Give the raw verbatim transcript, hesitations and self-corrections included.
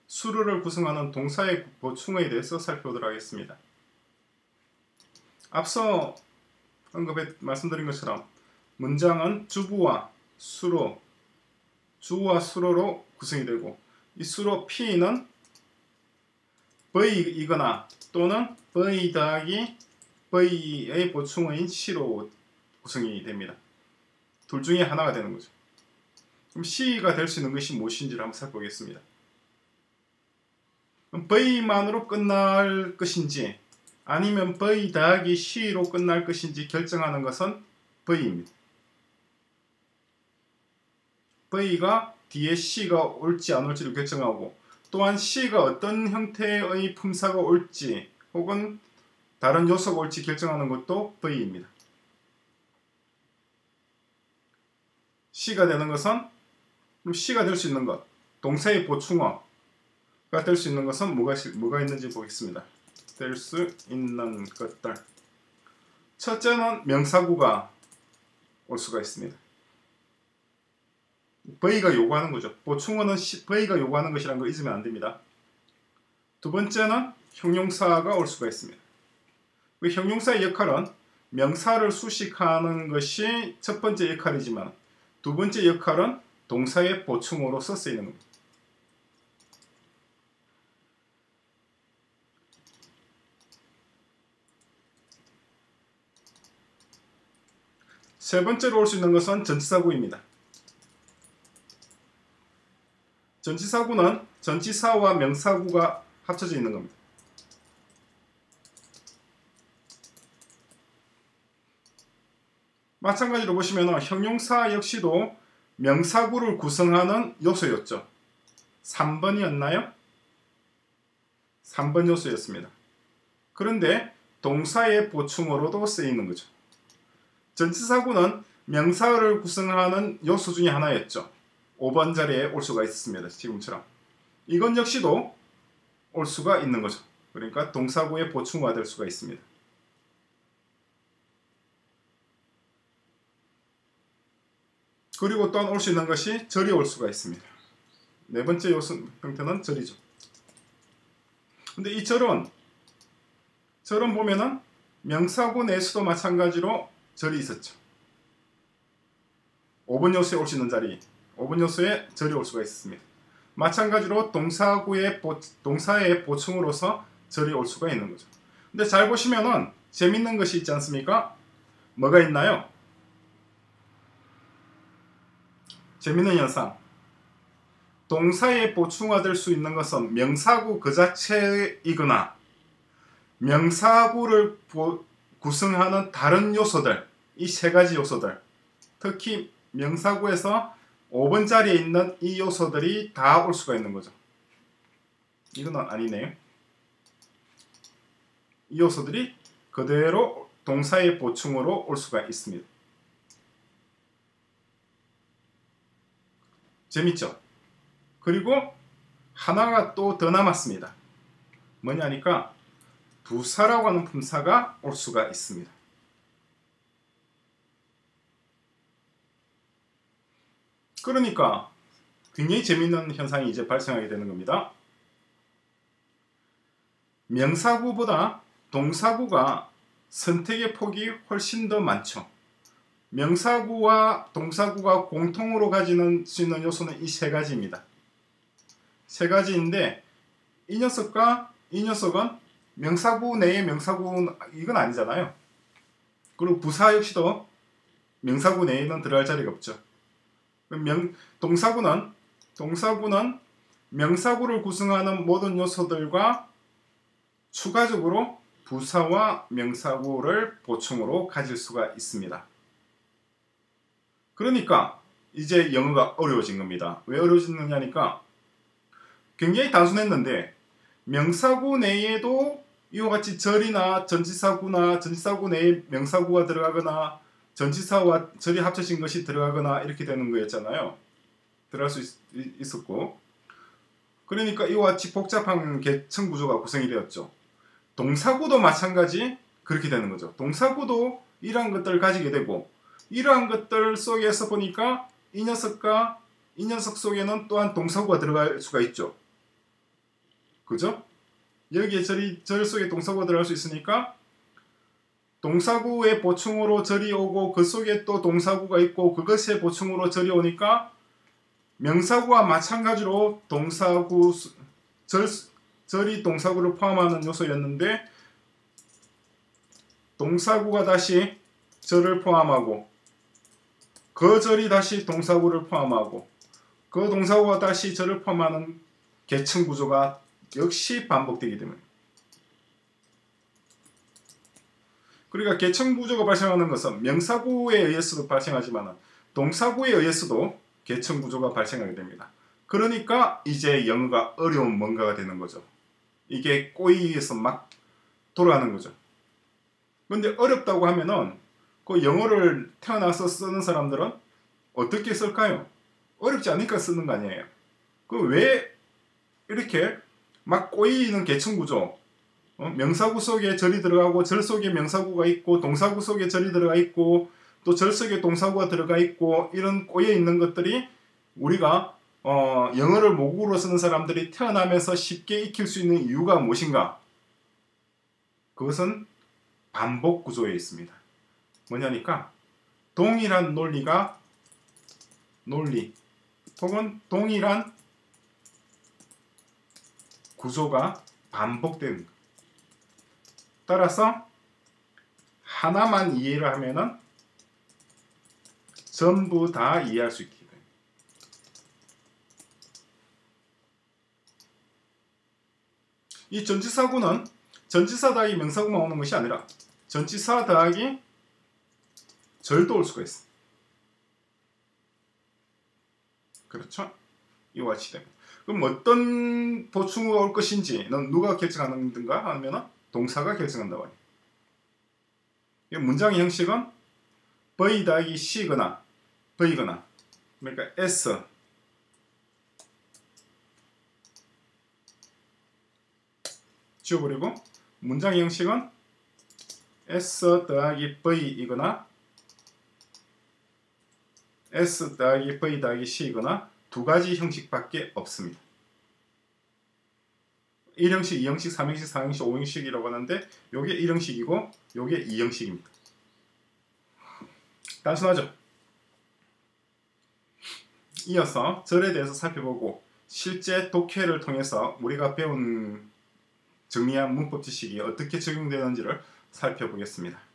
수로를 구성하는 동사의 보충어에 대해서 살펴보도록 하겠습니다. 앞서 언급해 말씀드린 것처럼 문장은 주부와 수로, 주와 수로로 구성이 되고 이 수로 P는 V이거나 또는 V 더하기 V의 보충어인 C로 구성이 됩니다. 둘 중에 하나가 되는 거죠. 그럼 C가 될 수 있는 것이 무엇인지를 한번 살펴보겠습니다. 그럼 V만으로 끝날 것인지 아니면 V 더하기 C로 끝날 것인지 결정하는 것은 V입니다. V가 뒤에 C가 올지 안 올지를 결정하고 또한 C가 어떤 형태의 품사가 올지 혹은 다른 요소가 올지 결정하는 것도 V입니다. C가 되는 것은 C가 될 수 있는 것, 동사의 보충어가 될 수 있는 것은 뭐가, 뭐가 있는지 보겠습니다. 될 수 있는 것들. 첫째는 명사구가 올 수가 있습니다. V가 요구하는 거죠. 보충어는 V가 요구하는 것이라는 걸 잊으면 안 됩니다. 두 번째는 형용사가 올 수가 있습니다. 그 형용사의 역할은 명사를 수식하는 것이 첫 번째 역할이지만 두 번째 역할은 동사의 보충어로서 쓰이는 겁니다. 세 번째로 올 수 있는 것은 전치사구입니다. 전치사구는 전치사와 명사구가 합쳐져 있는 겁니다. 마찬가지로 보시면 형용사 역시도 명사구를 구성하는 요소였죠. 삼 번이었나요? 삼 번 요소였습니다. 그런데 동사의 보충어로도 쓰이는 거죠. 전치사구는 명사를 구성하는 요소 중에 하나였죠. 오 번 자리에 올 수가 있습니다. 지금처럼. 이건 역시도 올 수가 있는 거죠. 그러니까 동사구의 보충어가 될 수가 있습니다. 그리고 또한 올 수 있는 것이 절이 올 수가 있습니다. 네 번째 요소 형태는 절이죠. 근데 이 절은 절은 보면은 명사구 내에서도 마찬가지로 절이 있었죠. 오 번 요소에 올 수 있는 자리, 오 번 요소에 절이 올 수가 있습니다. 마찬가지로 동사구의 보, 동사의 보충으로서 절이 올 수가 있는 거죠. 근데 잘 보시면은 재밌는 것이 있지 않습니까? 뭐가 있나요? 재밌는 현상. 동사의 보충어가 될 수 있는 것은 명사구 그 자체이거나 명사구를 보, 구성하는 다른 요소들, 이 세 가지 요소들, 특히 명사구에서 오 번 자리에 있는 이 요소들이 다 올 수가 있는 거죠. 이건 아니네요. 이 요소들이 그대로 동사의 보충으로 올 수가 있습니다. 재밌죠? 그리고 하나가 또 더 남았습니다. 뭐냐니까 부사라고 하는 품사가 올 수가 있습니다. 그러니까 굉장히 재미있는 현상이 이제 발생하게 되는 겁니다. 명사구보다 동사구가 선택의 폭이 훨씬 더 많죠. 명사구와 동사구가 공통으로 가지는 수 있는 요소는 이 세 가지입니다. 세 가지인데 이 녀석과 이 녀석은 명사구 내에 명사구 이건 아니잖아요. 그리고 부사 역시도 명사구 내에는 들어갈 자리가 없죠. 명, 동사구는 동사구는 명사구를 구성하는 모든 요소들과 추가적으로 부사와 명사구를 보충으로 가질 수가 있습니다. 그러니까 이제 영어가 어려워진 겁니다. 왜 어려워지느냐니까 굉장히 단순했는데 명사구 내에도 이와 같이 절이나 전치사구나 전치사구 내에 명사구가 들어가거나 전치사와 절이 합쳐진 것이 들어가거나 이렇게 되는 거였잖아요. 들어갈 수 있, 있었고 그러니까 이와 같이 복잡한 계층 구조가 구성이 되었죠. 동사구도 마찬가지 그렇게 되는 거죠. 동사구도 이러한 것들을 가지게 되고 이러한 것들 속에서 보니까 이 녀석과 이 녀석 속에는 또한 동사구가 들어갈 수가 있죠. 그죠? 여기에 절이, 절 속에 동사구가 들어갈 수 있으니까 동사구의 보충으로 절이 오고 그 속에 또 동사구가 있고 그것의 보충으로 절이 오니까 명사구와 마찬가지로 동사구 절, 절이 동사구를 포함하는 요소였는데 동사구가 다시 절을 포함하고 그 절이 다시 동사구를 포함하고 그 동사구가 다시 절을 포함하는 계층 구조가 역시 반복되기 때문에 그러니까 계층 구조가 발생하는 것은 명사구에 의해서도 발생하지만 동사구에 의해서도 계층 구조가 발생하게 됩니다. 그러니까 이제 영어가 어려운 뭔가가 되는 거죠. 이게 꼬이에서 막 돌아가는 거죠. 근데 어렵다고 하면은 그 영어를 태어나서 쓰는 사람들은 어떻게 쓸까요? 어렵지 않으니까 쓰는 거 아니에요. 그 왜 이렇게 막 꼬이는 계층 구조, 어? 명사구 속에 절이 들어가고 절 속에 명사구가 있고 동사구 속에 절이 들어가 있고 또 절 속에 동사구가 들어가 있고 이런 꼬여 있는 것들이 우리가 어, 영어를 모국어로 쓰는 사람들이 태어나면서 쉽게 익힐 수 있는 이유가 무엇인가? 그것은 반복 구조에 있습니다. 뭐냐니까 동일한 논리가 논리 혹은 동일한 구조가 반복되는 것. 따라서 하나만 이해를 하면은 전부 다 이해할 수 있게 됩니다. 이 전치사구는 전치사 더하기 명사구만 오는 것이 아니라 전치사 더하기 절도 올 수가 있어. 그렇죠? 이와 같이 됩니다. 그럼 어떤 보충어가 올 것인지는 누가 결정하는가 하면 동사가 결정한다고 해요. 문장의 형식은 V 더하기 C거나 V거나 그러니까 S 지워버리고 문장의 형식은 S 더하기 V이거나 S 더하기 V 더하기 C이거나 두 가지 형식밖에 없습니다. 일 형식, 이 형식, 삼 형식, 사 형식, 오 형식이라고 하는데 요게 일 형식이고 요게 이 형식입니다. 단순하죠? 이어서 절에 대해서 살펴보고 실제 독해를 통해서 우리가 배운 정리한 문법 지식이 어떻게 적용되는지를 살펴보겠습니다.